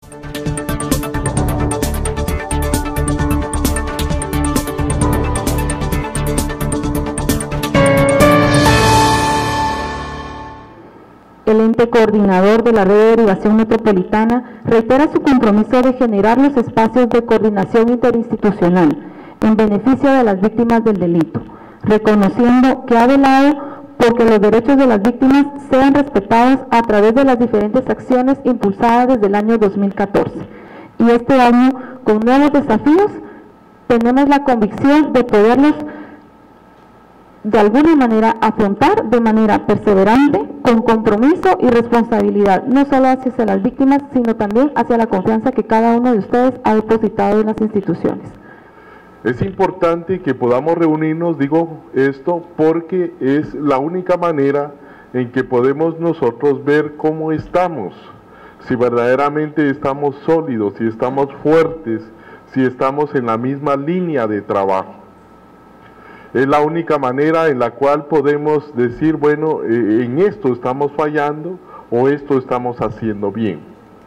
El ente coordinador de la red de derivación metropolitana reitera su compromiso de generar los espacios de coordinación interinstitucional en beneficio de las víctimas del delito, reconociendo que ha velado porque los derechos de las víctimas sean respetados a través de las diferentes acciones impulsadas desde el año 2014. Y este año, con nuevos desafíos, tenemos la convicción de poderlos de alguna manera afrontar de manera perseverante, con compromiso y responsabilidad, no solo hacia las víctimas, sino también hacia la confianza que cada uno de ustedes ha depositado en las instituciones. Es importante que podamos reunirnos, digo esto, porque es la única manera en que podemos nosotros ver cómo estamos, si verdaderamente estamos sólidos, si estamos fuertes, si estamos en la misma línea de trabajo. Es la única manera en la cual podemos decir, bueno, en esto estamos fallando o esto estamos haciendo bien.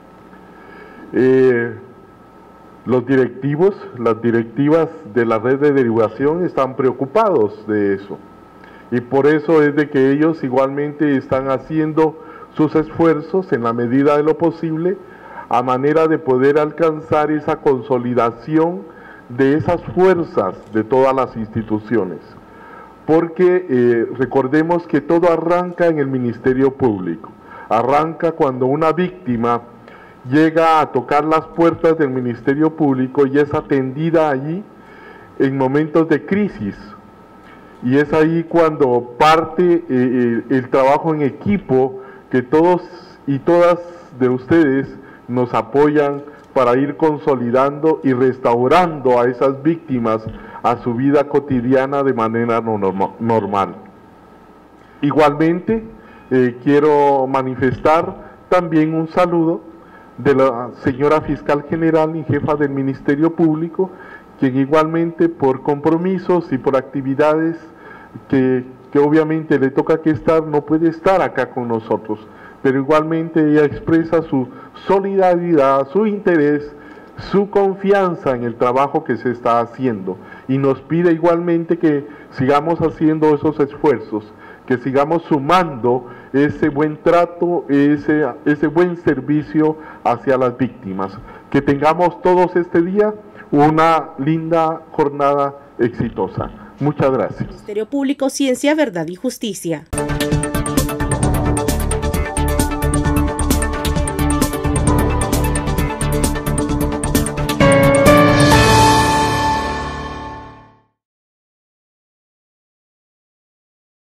Los directivos, las directivas de la red de derivación están preocupados de eso. Y por eso es de que ellos igualmente están haciendo sus esfuerzos en la medida de lo posible a manera de poder alcanzar esa consolidación de esas fuerzas de todas las instituciones, porque recordemos que todo arranca en el Ministerio Público, arranca cuando una víctima llega a tocar las puertas del Ministerio Público y es atendida allí en momentos de crisis, y es ahí cuando parte el trabajo en equipo que todos y todas de ustedes nos apoyan para ir consolidando y restaurando a esas víctimas a su vida cotidiana de manera normal. Igualmente, quiero manifestar también un saludo de la señora Fiscal General y Jefa del Ministerio Público, quien igualmente por compromisos y por actividades que obviamente le toca que estar, no puede estar acá con nosotros, pero igualmente ella expresa su solidaridad, su interés, su confianza en el trabajo que se está haciendo y nos pide igualmente que sigamos haciendo esos esfuerzos, que sigamos sumando ese buen trato, ese buen servicio hacia las víctimas, que tengamos todos este día una linda jornada exitosa. Muchas gracias. Ministerio Público, Ciencia, Verdad y Justicia.